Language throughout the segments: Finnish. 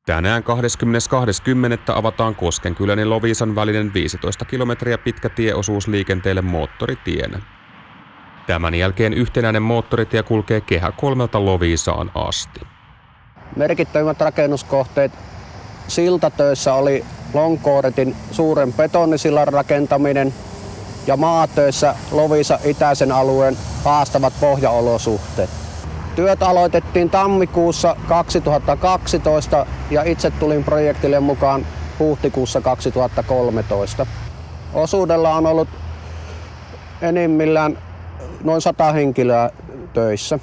Tänään 20.20. avataan Koskenkylän ja Loviisan välinen 15 kilometriä pitkä tieosuus liikenteelle moottoritienä. Tämän jälkeen yhtenäinen moottoritie kulkee Kehä 3:lta Loviisaan asti. Merkittävimmät rakennuskohteet siltatöissä oli Lonkooretin suuren betonisillan rakentaminen ja maatöissä Loviisan itäisen alueen haastavat pohjaolosuhteet. Työt aloitettiin tammikuussa 2012 ja itse tulin projektille mukaan huhtikuussa 2013. Osuudella on ollut enimmillään noin 100 henkilöä töissä.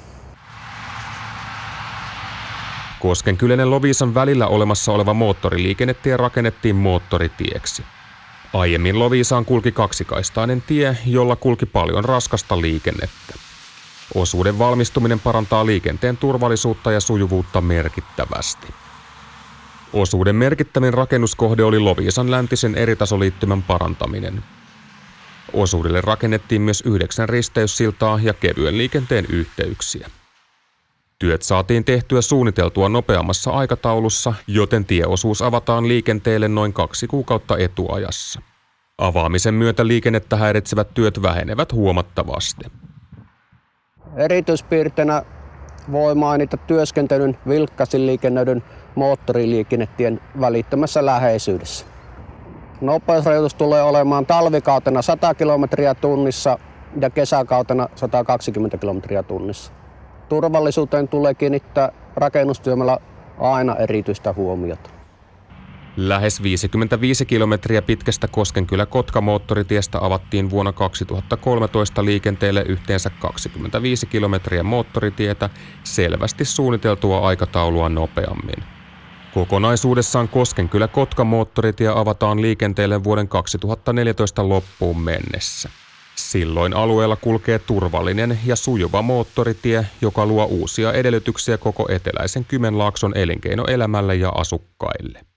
Koskenkylän ja Loviisan välillä olemassa oleva moottoriliikennetie rakennettiin moottoritieksi. Aiemmin Loviisaan kulki kaksikaistainen tie, jolla kulki paljon raskasta liikennettä. Osuuden valmistuminen parantaa liikenteen turvallisuutta ja sujuvuutta merkittävästi. Osuuden merkittävin rakennuskohde oli Loviisan läntisen eritasoliittymän parantaminen. Osuudelle rakennettiin myös 9 risteyssiltaa ja kevyen liikenteen yhteyksiä. Työt saatiin tehtyä suunniteltua nopeammassa aikataulussa, joten tieosuus avataan liikenteelle noin 2 kuukautta etuajassa. Avaamisen myötä liikennettä häiritsevät työt vähenevät huomattavasti. Erityispiirteenä voi mainita työskentelyn vilkkaisin liikennöidyn moottoriliikennetien välittömässä läheisyydessä. Nopeusrajoitus tulee olemaan talvikautena 100 kilometriä tunnissa ja kesäkautena 120 kilometriä tunnissa. Turvallisuuteen tulee kiinnittää rakennustyömaalla aina erityistä huomiota. Lähes 55 kilometriä pitkästä Koskenkylä-Kotka-moottoritiestä avattiin vuonna 2013 liikenteelle yhteensä 25 kilometriä moottoritietä selvästi suunniteltua aikataulua nopeammin. Kokonaisuudessaan Koskenkylä-Kotka-moottoritie avataan liikenteelle vuoden 2014 loppuun mennessä. Silloin alueella kulkee turvallinen ja sujuva moottoritie, joka luo uusia edellytyksiä koko eteläisen Kymenlaakson elinkeinoelämälle ja asukkaille.